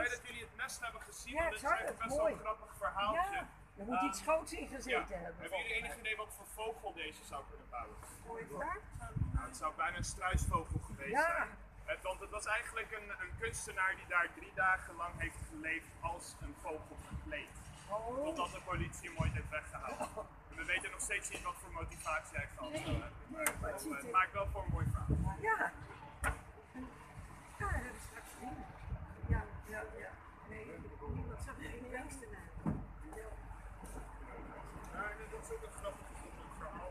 blij dat jullie het nest hebben gezien, Ja, want dit is eigenlijk best wel een grappig verhaaltje. Ja, er moet iets groots in gezeten hebben. Hebben jullie enig idee wat voor vogel deze zou kunnen bouwen? Mooie vraag. Nou, het zou bijna een struisvogel geweest zijn. Want het was eigenlijk een kunstenaar die daar 3 dagen lang heeft geleefd als een vogel gekleed. Totdat de politie hem ooit heeft weggehaald. En we weten nog steeds niet wat voor motivatie hij gehad zou hebben. Maar het maakt wel voor een mooi verhaal. Ja. Ja, dat hebben we straks gezien. Ja. Nee, niemand zag geen beesten naar. Ja, dat is ook een grappig verhaal.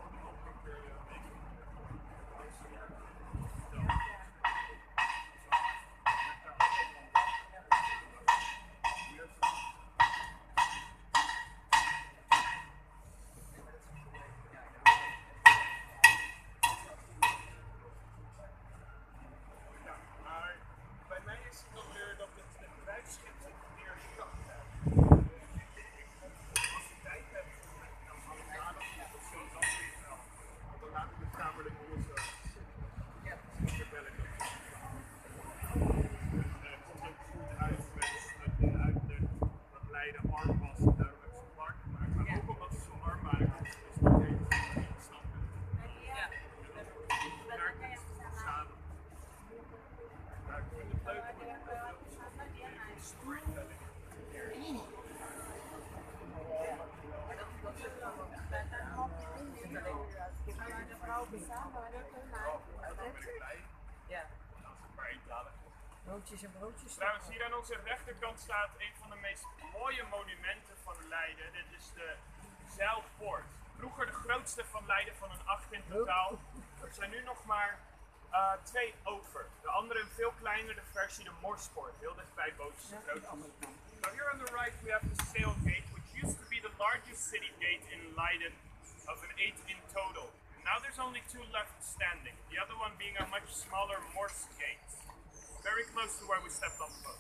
Broodjes en broodjes. Trouwens, hier aan onze rechterkant staat een van de meest mooie monumenten van Leiden. Dit is de Zijlpoort. Vroeger de grootste van Leiden, van een 8 in totaal. Er zijn nu nog maar 2 over. De andere een veel kleinere versie, de Morspoort, heel dichtbij Bootjes de Groot. So here on the right we have the Sail Gate, which used to be the largest city gate in Leiden, of an 8 in total. Now there's only 2 left standing, the other one being a much smaller Morse gate. Very close to where we stepped on the boat.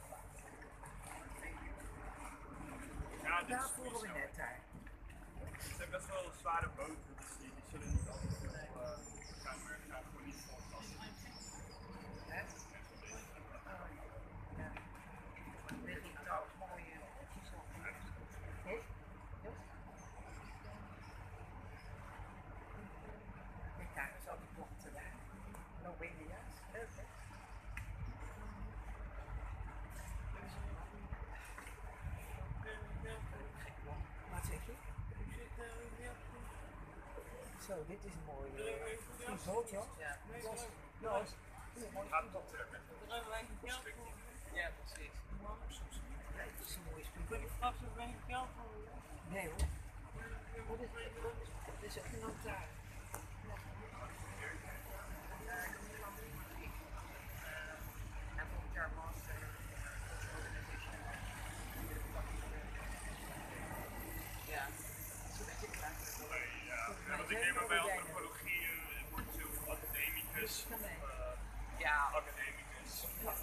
Ja, dit is voeren we net daar. Het zijn best wel zware boten, dus die zullen niet altijd gaan, maar het gaat gewoon niet vol passen. Ja. Leg ik trouwens mooie oortjes op. Kijk, daar is al die bochten daar. Nou ben je juist. Leuk, hè? Wat zeg je? Zo, dit is een mooie. Een boot, joh. Ja. Jos. Gaat tot met Ja, precies. Ja, het is een mooie spiegel. Straks ook een geld voor. Nee hoor. Wat is dit? Dit is ook een lantaarn. En volgend jaar master. Ja, dat is een beetje klaar. want ik neem aan bij antropologie wordt veel academicus. Ja, Academicus.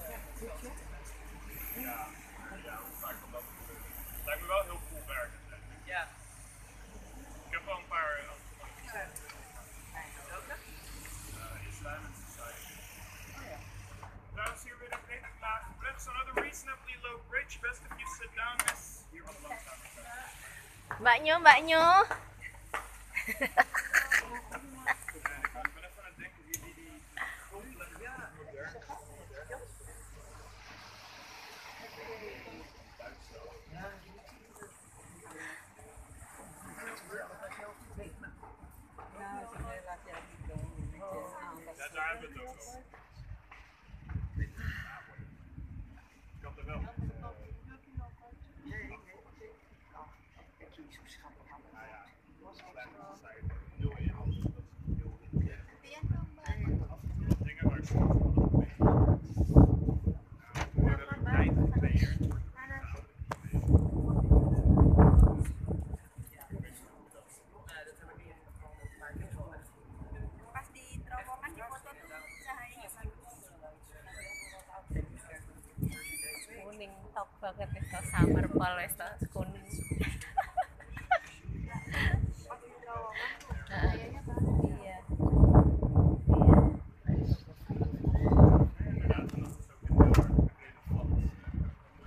Ja, vaak kan dat gebeuren. Lijkt me wel heel cool werk. ja. Ik heb wel een paar Welke? Islamic Society. Trouwens, hier weer een redelijk lage brug. So another reasonably low bridge. Best if you sit down, miss. Hier wat langzamer. Mbaknya. Ik ben even aan het denken wie die grondleggers ja, daar hebben we het ook over. Ik had er wel. Dingen waar ik soms wel nog mee. We hebben een tijd van 2 jaar. Pas di terowongan di foto tuh cahayanya bagus. Kuning top banget itu summer pol itu kuning. Pas di terowongan tuh Nah, cahayanya bagus. iya. Inderdaad, en dat is ook een heel erg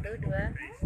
Baru dua.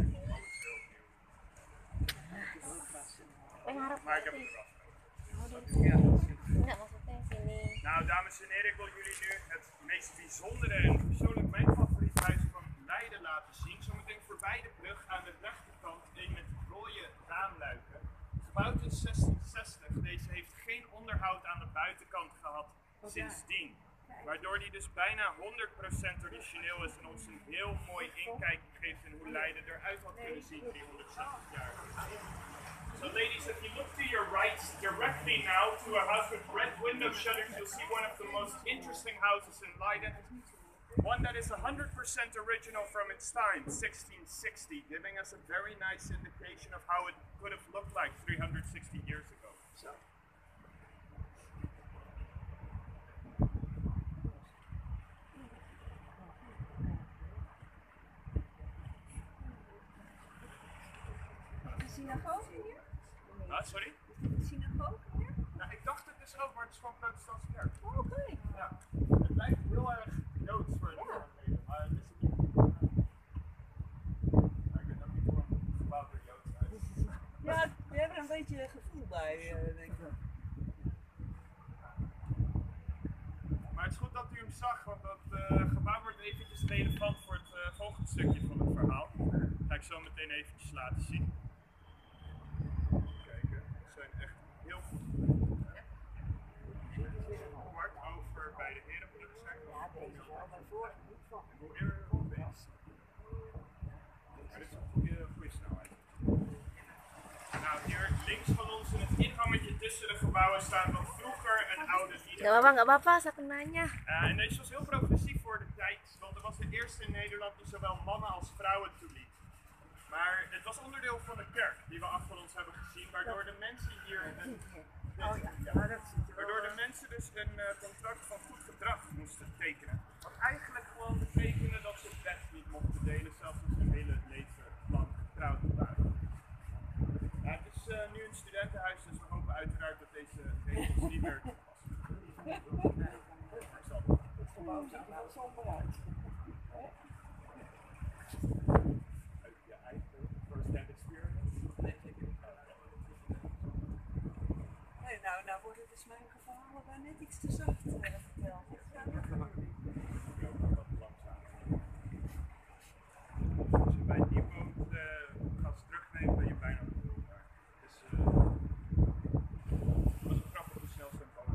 Ngarep Maar ik heb hem eraf. enggak maksudnya sini. Nou, dames en heren, ik wil jullie nu het meest bijzondere en persoonlijk mijn favoriet huis van Leiden laten zien. Zometeen voorbij de brug aan de rechterkant, een met rode raamluiken. Gebouwd in 1660. Deze heeft geen onderhoud aan de buitenkant gehad sindsdien. Waardoor die dus bijna 100% origineel is en ons een heel mooi inkijkje geeft in hoe Leiden eruit had kunnen zien 360 jaar. So ladies, if you look to your right directly now to a house with red window shutters, you'll see one of the most interesting houses in Leiden. One that is 100% original from its time, 1660, giving us a very nice indication of how it could have looked like 360 years ago. So. Synagoge hier? Ah, sorry? Synagoge hier? Nou, ik dacht het is ook, maar het is gewoon protestantse kerk. Oh, oké. Ja. Het lijkt heel erg Joods voor het verleden, maar het is het niet. Maar ik weet ook niet hoe een gebouw door Joods uit. Ja, we hebben er een beetje gevoel bij, denk ik. Maar het is goed dat u hem zag, want dat gebouw wordt eventjes relevant voor het volgende stukje van het verhaal. Dat ga ik zo meteen eventjes laten zien. Kijken, ze zijn echt heel goed. Kwart over bij de heren moeten zijn. Ja, deze is al bij voor. Maar dit is een goede snelheid. Nou, hier links van ons in het ingammetje tussen de gebouwen staat nog vroeger een oude lieden. Nggak apa-apa, saya akan nanya. En deze was heel progressief voor de tijd, want het was de eerste in Nederland die zowel mannen als vrouwen toeliet. Maar het was onderdeel van de kerk die we achter ons hebben gezien, waardoor de mensen hier waardoor de mensen dus een contract van goed gedrag moesten tekenen. Wat eigenlijk gewoon betekende dat ze het bed niet mochten delen, zelfs als ze hun hele leven lang getrouwd waren. Ja, het is nu een studentenhuis, dus we hopen uiteraard dat deze regels niet meer toepassen. Gebouw ziet er wel somber uit. Uit je eigen first-hand experience. Nee, nou wordt het dus mijn geval wel net iets te zacht verteld. Als je bij die boot gas terugneemt, ben je bijna op de doel. Dus het was een grappig hoe snel ze hem al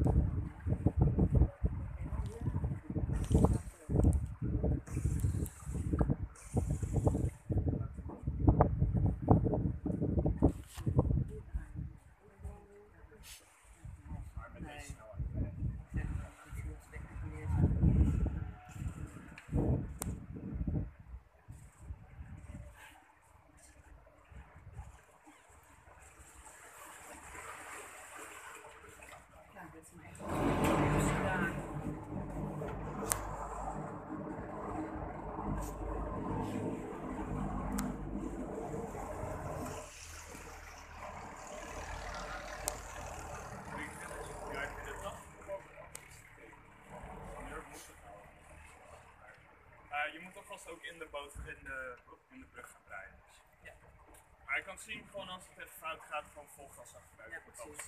maar met deze snelheid. Ja, dit is een echt mooie dagen. Je moet alvast ook in de boot in de brug gaan draaien. Dus. Ja. Maar je kan zien gewoon als het even fout gaat, gewoon vol gas achteruit. Ja, precies.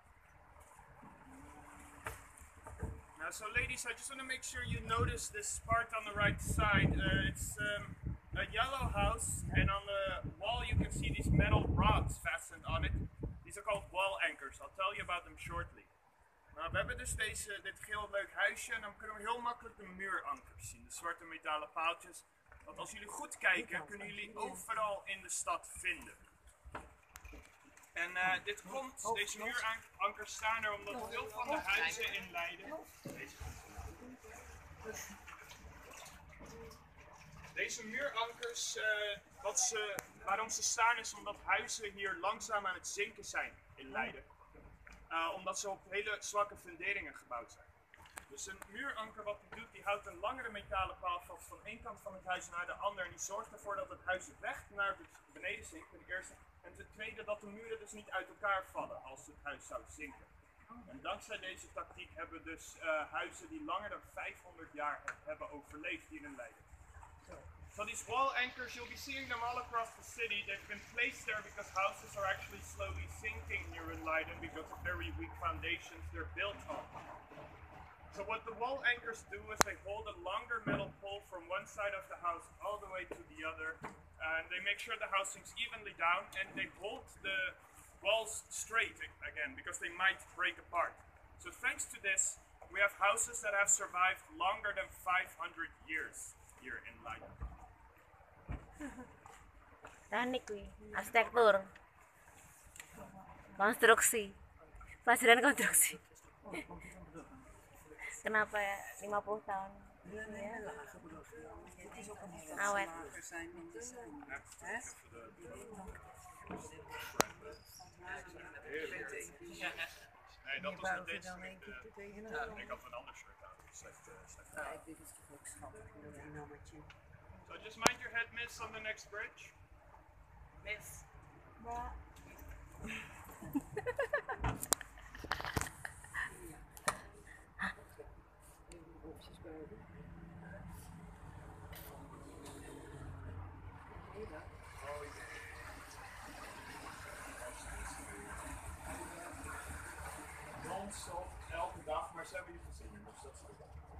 Now, so ladies, I just want to make sure you notice this part on the right side. It's a yellow house, and on the wall you can see these metal rods fastened on it. These are called wall anchors. I'll tell you about them shortly. Nou, we hebben dus dit heel leuk huisje en dan kunnen we heel makkelijk de muurankers zien. De zwarte metalen paaltjes. Want als jullie goed kijken, kunnen jullie overal in de stad vinden. En deze muurankers staan er omdat veel van de huizen in Leiden... Deze muurankers, waarom ze staan is omdat huizen hier langzaam aan het zinken zijn in Leiden. Omdat ze op hele zwakke funderingen gebouwd zijn. Dus een muuranker, wat die doet, die houdt een langere metalen paal vast van één kant van het huis naar de ander. En die zorgt ervoor dat het huis recht naar het beneden zinkt, ten eerste. En ten tweede dat de muren dus niet uit elkaar vallen als het huis zou zinken. En dankzij deze tactiek hebben dus huizen die langer dan 500 jaar hebben overleefd hier in Leiden. So these wall anchors, you'll be seeing them all across the city. They've been placed there because houses are actually slowly sinking here in Leiden because of very weak foundations they're built on. So what the wall anchors do is they hold a longer metal pole from one side of the house all the way to the other. And they make sure the house sinks evenly down and they hold the walls straight again because they might break apart. So thanks to this, we have houses that have survived longer than 500 years here in Leiden. Teknik nih, arsitektur, konstruksi, pelajaran konstruksi. Kenapa ya 50 tahun? Ya. Awet. Nee, dat was met deze shirt. Ik had een ander shirt aan. Dit is toch ook schattig, een nummertje. So just mind your head, miss, on the next bridge. Miss. Non-stop, elke dag, maar ze hebben je gezien, dus dat is goed.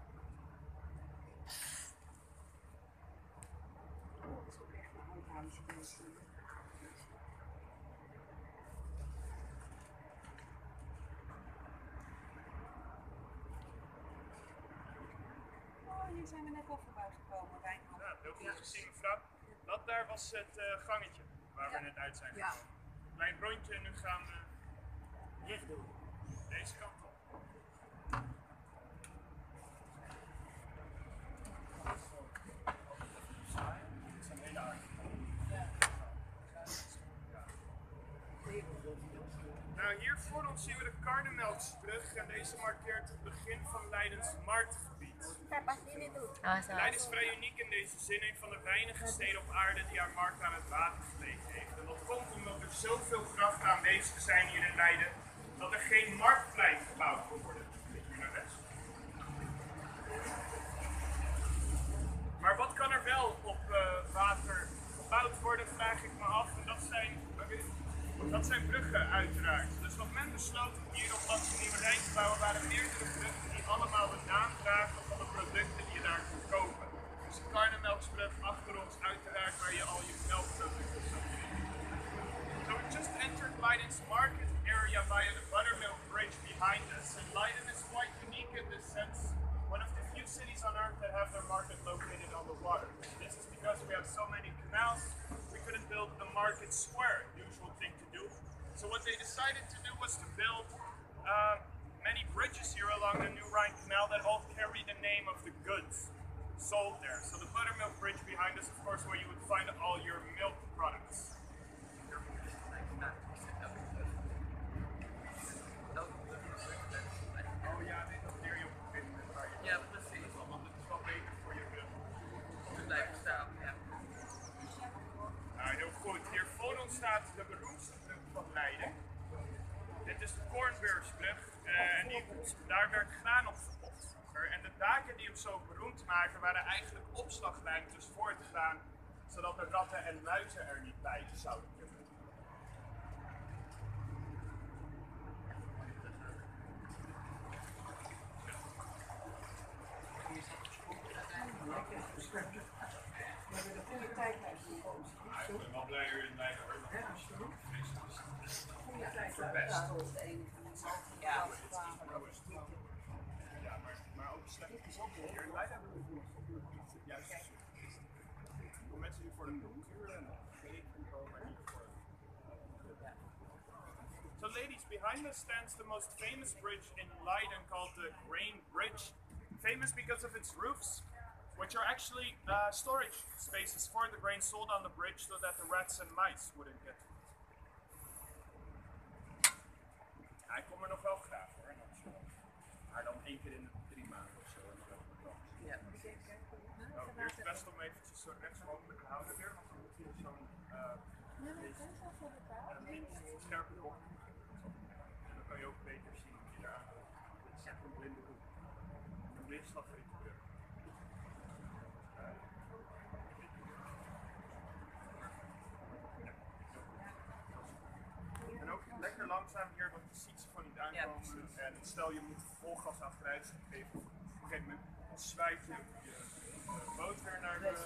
Oh, hier zijn we net al voorbij gekomen, Wijnand. Ja, heel goed gezien, mevrouw. Dat daar was het gangetje waar we net uit zijn gekomen. Klein rondje en nu gaan we rechtdoor. Deze kant op. Het zijn hele aardige. Nou, hier voor ons zien we de Karnemelksbrug en deze markeert het begin van Leidens marktgebied. Leiden is vrij uniek in deze zin, een van de weinige steden op aarde die haar markt aan het water gelegen heeft. En dat komt omdat er zoveel grachten aanwezig zijn hier in Leiden, dat er geen marktplein gebouwd kan worden. Maar wat kan er wel op water gebouwd worden, vraag ik me af. En dat zijn bruggen uiteraard. Dus wat men besloot hier op Platse Nieuwe Rijn te bouwen waren meerdere bruggen die allemaal de naam dragen van de producten die je daar kunt kopen. Dus de Karnemelksbrug achter ons uiteraard waar je al je melkproducten zou vinden. So we just entered Leiden's market area via the Buttermilk Bridge behind us. And Leiden is quite unique in this sense. One of the few cities on earth that have their market located on the water. This is because we have so many canals, we couldn't build a market square, usual thing to do. So what they decided to do was to build many bridges here along the New Rhine Canal that all carry the name of the goods sold there. So the Buttermilk Bridge behind us, of course, where you would find all your milk products. Oh ja, nee, dat leer je op het internet. Ja, precies. Want het is wel beter voor je blijven staan. Ja. Nou, heel goed. Hier voor ons staat de beroemdste brug van Leiden. Dit is de Kornbeursbrug en daar werd graan op verkocht. En de daken die hem zo beroemd maken waren eigenlijk opslagruimtes voor het graan, zodat de ratten en muizen er niet bij zouden kunnen. Ik ben wel blij hier in Leiden. Verpest. Ja, Ja, maar ook slecht. Hier in Leiden juist voor mensen die voor de cultuur en geen komen en niet voor. So ladies, behind us stands the most famous bridge in Leiden called the Grain Bridge. Famous because of its roofs, which are actually storage spaces for the grain sold on the bridge so that the rats and mice wouldn't get to it. Hij komt er nog wel graag hoor, maar dan 1 keer in de 3 maanden of zo. En dan hebben we het nog. Ja. Nou, hier is het best om eventjes zo rechtsmogelijk te houden weer, want dan moet je zo'n scherpe kop. En dan kan je ook beter zien hoe je daar aan doet. Dit is echt een blinde hoek. Een blindslag voor die brug. langzaam hier, want je ziet ze gewoon niet aankomen. En stel je moet vol gas achteruit geven. Op een gegeven moment zwijt je boot weer naar de...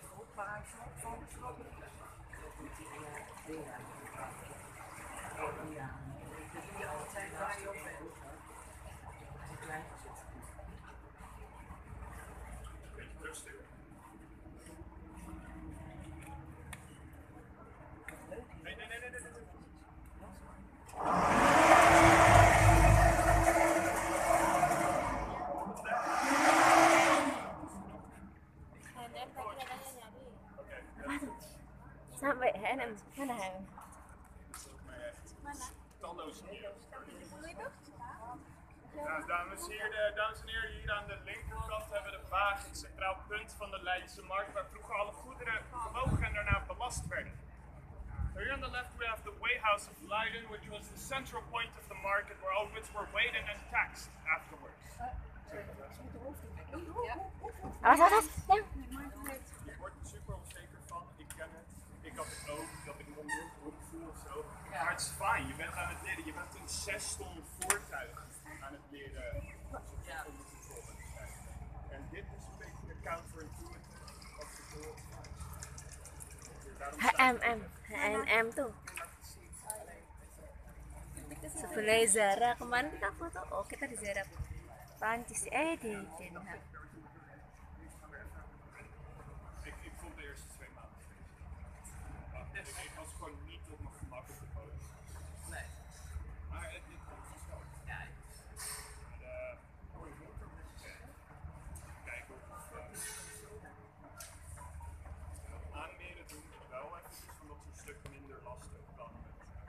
Beetje rustig. Nee. Sampai HNM mana? Talloze keren. Nou, dames en heren, hier aan de linkerkant hebben we de wagen, het centraal punt van de Leidense markt, waar vroeger alle goederen gewogen en daarna belast werden. Here on the left we have the Weighhouse of Leiden, which was the central point of the market where all goods were weighed and taxed afterwards. Awas. Je wordt er super onzeker van, ik ken het. Ik had het ook, dat ik nog meer voel of zo. Maar het is fijn, je bent aan het leren, je bent een 6 ton voertuig aan het leren onder controle te krijgen. En dit is een beetje de counterintuitive of the world. HNM tuh. Sebelah Zara, kemarin kita foto, oh kita di Zara Prancis, di Den Haag. Ik vond de eerste 2 maanden. Ik was gewoon niet op mijn